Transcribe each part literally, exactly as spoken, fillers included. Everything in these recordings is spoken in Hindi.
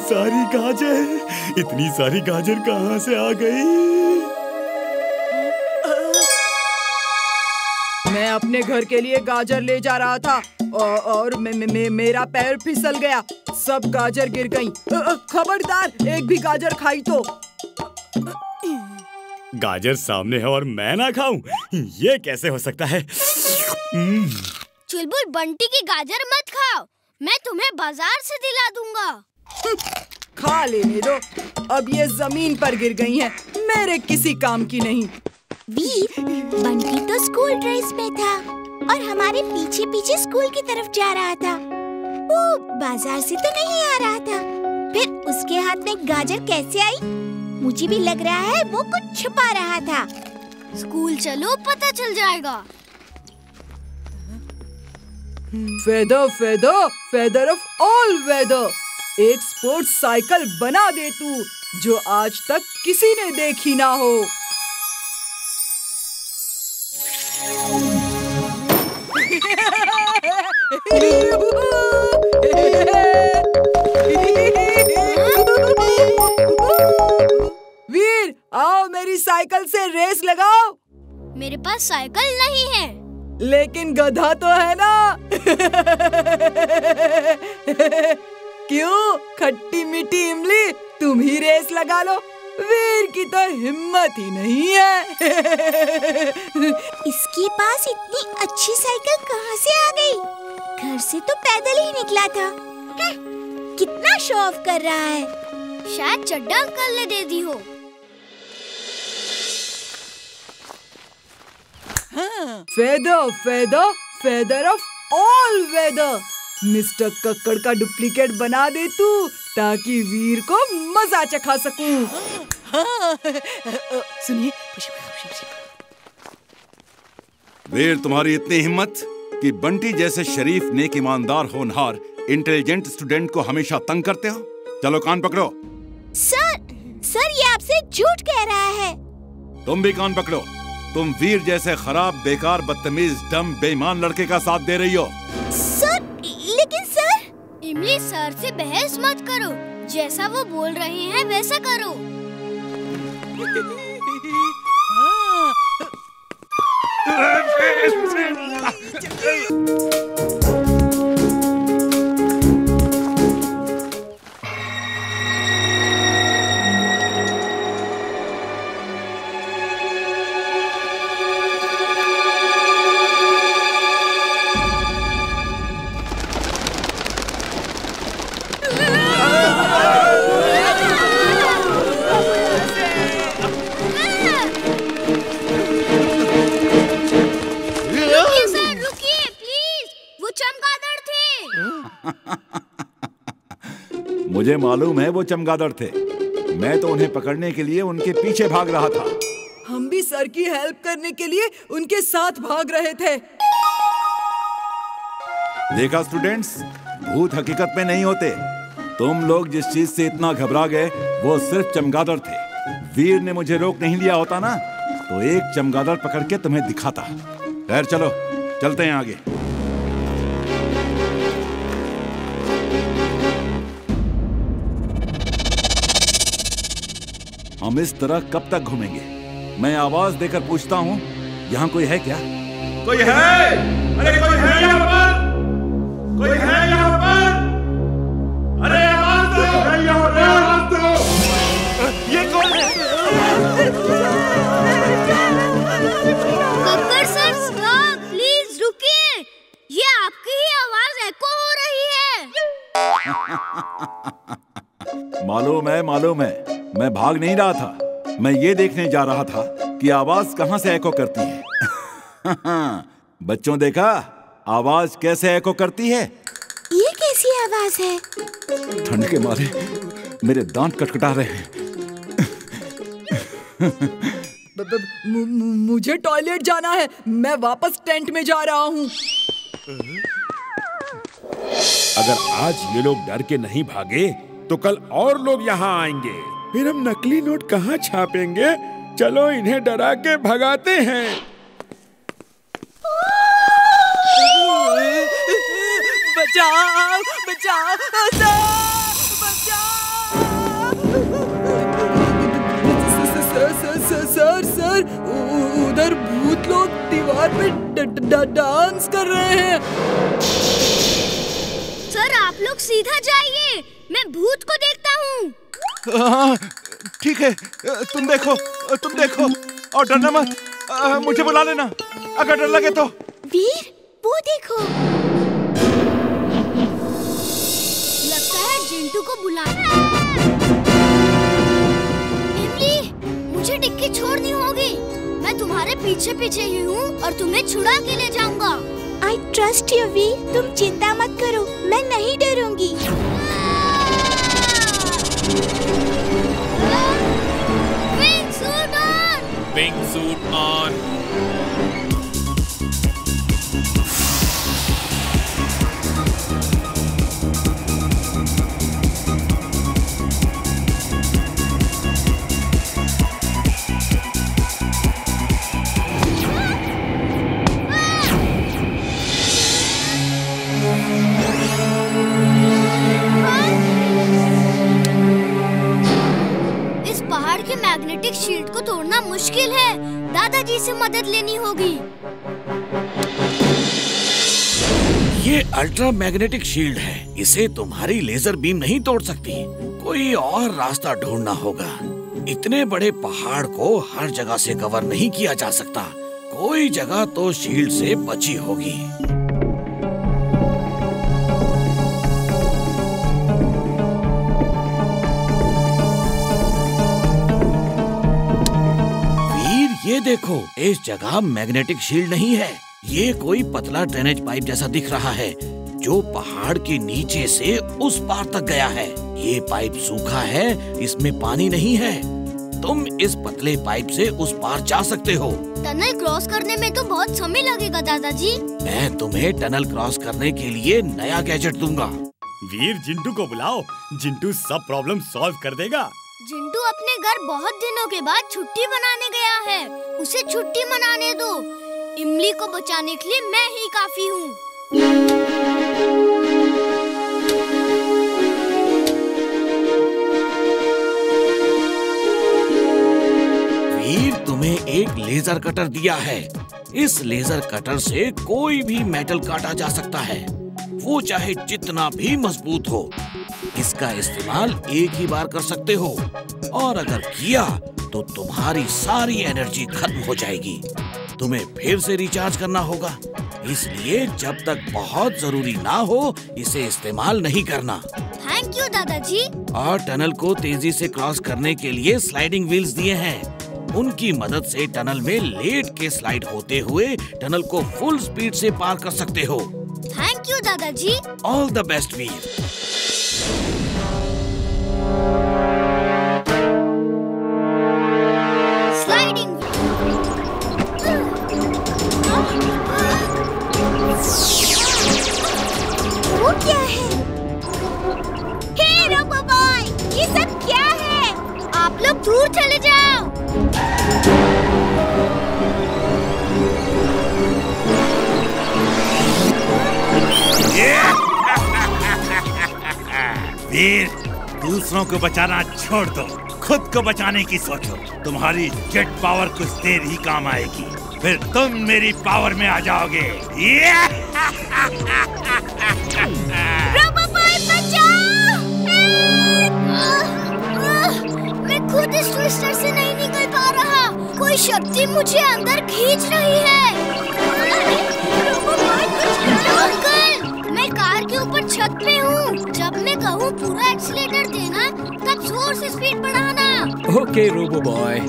सारी गाजर, इतनी सारी गाजर कहाँ से आ गई? मैं अपने घर के लिए गाजर ले जा रहा था और, और मे, मे, मे, मेरा पैर फिसल गया, सब गाजर गिर गईं। खबरदार, एक भी गाजर खाई तो। गाजर सामने है और मैं ना खाऊं? ये कैसे हो सकता है? चुलबुल, बंटी की गाजर मत खाओ, मैं तुम्हें बाजार से दिला दूंगा। खा लेने दो, अब ये जमीन पर गिर गई हैं, मेरे किसी काम की नहीं। वीर, बंटी तो स्कूल ड्रेस में था और हमारे पीछे पीछे स्कूल की तरफ जा रहा था। वो बाजार से तो नहीं आ रहा था, फिर उसके हाथ में गाजर कैसे आई? मुझे भी लग रहा है वो कुछ छुपा रहा था। स्कूल चलो, पता चल जाएगा। Feather feather feather of all weather, एक स्पोर्ट्स साइकिल बना दे तू जो आज तक किसी ने देखी ना हो। वीर, आओ मेरी साइकिल से रेस लगाओ। मेरे पास साइकिल नहीं है। लेकिन गधा तो है ना। क्यों, खट्टी मीठी इमली, तुम ही रेस लगा लो। वीर की तो हिम्मत ही नहीं है। इसके पास इतनी अच्छी साइकिल कहाँ से आ गई? घर से तो पैदल ही निकला था। कितना शो ऑफ कर रहा है। शायद चड्डा अंकल ने दे दी हो। Feather feather feather of all weather, mister Kakkar का डुप्लीकेट बना दे तू ताकि वीर को मजा चखा सकूं। सुनिए, वीर, तुम्हारी इतनी हिम्मत कि बंटी जैसे शरीफ, नेक, ईमानदार, होनहार, इंटेलिजेंट स्टूडेंट को हमेशा तंग करते हो। चलो कान पकड़ो। सर, सर ये आपसे झूठ कह रहा है। तुम भी कान पकड़ो। तुम वीर जैसे खराब, बेकार, बदतमीज, डम, बेईमान लड़के का साथ दे रही हो। सर, लेकिन सर। इमली, सर से बहस मत करो, जैसा वो बोल रहे हैं वैसा करो। मुझे मालूम है वो चमगादड़ थे। मैं तो उन्हें पकड़ने के लिए उनके पीछे भाग रहा था। हम भी सर की हेल्प करने के लिए उनके साथ भाग रहे थे। देखा स्टूडेंट्स, भूत हकीकत में नहीं होते। तुम लोग जिस चीज से इतना घबरा गए वो सिर्फ चमगादड़ थे। वीर ने मुझे रोक नहीं लिया होता ना तो एक चमगादड़ पकड़ के तुम्हें दिखाता। खैर चलो, चलते हैं आगे। हम इस तरह कब तक घूमेंगे? मैं आवाज देकर पूछता हूँ, यहाँ कोई है क्या? कोई है? अरे कोई है यहाँ पर? कोई है यहाँ पर? अरे आवाज दो! है यहाँ पर? आवाज दो! ये कौन है? कक्कड़ सर, स्टॉप, प्लीज रुकिए। ये आपकी ही आवाज एको हो रही है। मालूम है, मालूम है। मैं भाग नहीं रहा था, मैं ये देखने जा रहा था कि आवाज कहां से एको करती है। बच्चों, देखा आवाज कैसे एको करती है? ये कैसी आवाज है? ठंड के मारे मेरे दांत कटकटा रहे हैं। मुझे टॉयलेट जाना है, मैं वापस टेंट में जा रहा हूँ। अगर आज ये लोग डर के नहीं भागे तो कल और लोग यहाँ आएंगे, फिर हम नकली नोट कहाँ छापेंगे? चलो इन्हें डरा के भगाते हैं। बचाओ, बचाओ, बचाओ। सर सर उधर भूत लोग दीवार पे ड, ड, डांस कर रहे हैं। सर आप लोग सीधा जाइए, मैं भूत को देखता हूँ। हाँ ठीक है, तुम देखो तुम देखो और डरना मत। आ, मुझे बुला लेना अगर डर लगे तो। वीर वो देखो, लगता है जिंटू को बुलाना। इमली, मुझे डिक्की छोड़नी होगी। मैं तुम्हारे पीछे पीछे ही हूँ और तुम्हें छुड़ा के ले जाऊंगा। आई ट्रस्ट यू वीर, तुम चिंता मत करो, मैं नहीं डरूंगी। Wing suit on. Wing suit on. Magnetic shield को तोड़ना मुश्किल है, दादाजी से मदद लेनी होगी। ये अल्ट्रा मैग्नेटिक शील्ड है, इसे तुम्हारी लेजर बीम नहीं तोड़ सकती। कोई और रास्ता ढूंढना होगा। इतने बड़े पहाड़ को हर जगह से कवर नहीं किया जा सकता, कोई जगह तो शील्ड से बची होगी। ये देखो, इस जगह मैग्नेटिक शील्ड नहीं है। ये कोई पतला ड्रेनेज पाइप जैसा दिख रहा है जो पहाड़ के नीचे से उस पार तक गया है। ये पाइप सूखा है, इसमें पानी नहीं है। तुम इस पतले पाइप से उस पार जा सकते हो। टनल क्रॉस करने में तो बहुत समय लगेगा दादाजी। मैं तुम्हें टनल क्रॉस करने के लिए नया गैजेट दूंगा। वीर जिंटू को बुलाओ, जिंटू सब प्रॉब्लम सॉल्व कर देगा। जिंटू अपने घर बहुत दिनों के बाद छुट्टी मनाने गया है, उसे छुट्टी मनाने दो। इमली को बचाने के लिए मैं ही काफी हूँ। वीर तुम्हें एक लेजर कटर दिया है। इस लेजर कटर से कोई भी मेटल काटा जा सकता है, वो चाहे जितना भी मजबूत हो। इसका इस्तेमाल एक ही बार कर सकते हो और अगर किया तो तुम्हारी सारी एनर्जी खत्म हो जाएगी। तुम्हें फिर से रिचार्ज करना होगा, इसलिए जब तक बहुत जरूरी ना हो इसे इस्तेमाल नहीं करना। थैंक यू दादाजी। और टनल को तेजी से क्रॉस करने के लिए स्लाइडिंग व्हील्स दिए हैं। उनकी मदद से टनल में लेट के स्लाइड होते हुए टनल को फुल स्पीड से पार कर सकते हो। थैंक यू दादाजी। All the best Veer. Sliding. वो क्या है? हे रोबो बॉय, ये सब क्या है? आप लोग दूर चले जाओ। वीर, दूसरों को बचाना छोड़ दो, खुद को बचाने की सोचो। तुम्हारी जेट पावर कुछ देर ही काम आएगी, फिर तुम मेरी पावर में आ जाओगे। रोबो बॉय बचाओ! मैं खुद इस ट्विस्टर से नहीं निकल पा रहा, कोई शक्ति मुझे अंदर खींच रही है। रोबो बॉय कुछ करो। अंकल, मैं कार के ऊपर छत पे हूँ। जब मैं कहूँ पूरा एक्सीलेटर देना, तब जोर से स्पीड बढ़ाना। Okay robo boy.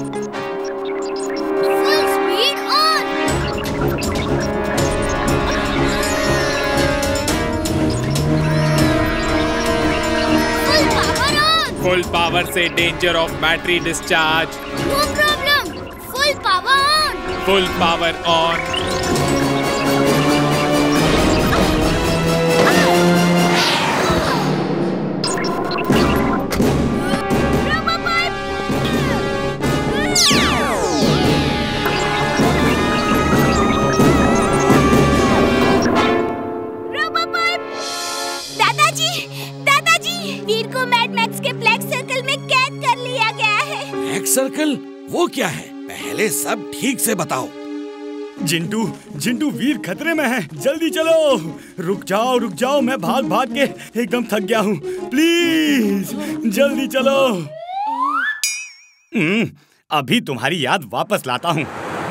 Full speed on. Full power on. Full power से danger of battery discharge. No problem. Full power on. Full power on. दादाजी, दादाजी, वीर को मैड मैक्स के ब्लैक सर्कल में कैद कर लिया गया है। Black circle? वो हो क्या है? पहले सब ठीक से बताओ। जिंटू जिंटू वीर खतरे में है, जल्दी चलो। रुक जाओ रुक जाओ, मैं भाग भाग के एकदम थक गया हूँ, प्लीज जल्दी चलो। हम्म, अभी तुम्हारी याद वापस लाता हूँ।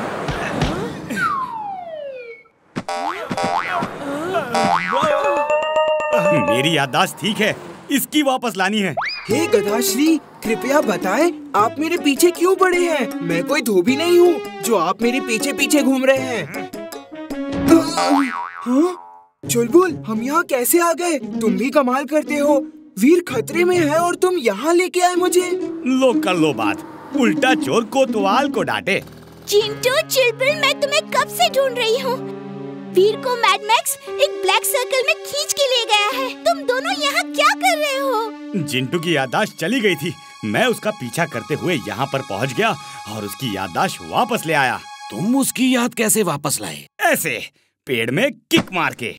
मेरी याददाश्त ठीक है, इसकी वापस लानी है। हे गधाश्री, कृपया बताएं, आप मेरे पीछे क्यों पड़े हैं? मैं कोई धोबी नहीं हूँ जो आप मेरे पीछे पीछे घूम रहे हैं। हाँ? चुलबुल, हम यहाँ कैसे आ गए? तुम भी कमाल करते हो। वीर खतरे में है और तुम यहाँ लेके आए मुझे। लो कर लो बात, उल्टा चोर कोतवाल को डांटे। चिंटू, चुलबुल, मैं तुम्हें कब से ढूंढ रही हूँ। वीर को मैड मैक्स एक ब्लैक सर्कल में खींच के ले गया है। तुम दोनों यहाँ क्या कर रहे हो? जिंटू की याददाश्त चली गई थी, मैं उसका पीछा करते हुए यहाँ पर पहुँच गया और उसकी याददाश्त वापस ले आया। तुम उसकी याद कैसे वापस लाए? ऐसे, पेड़ में किक मार के।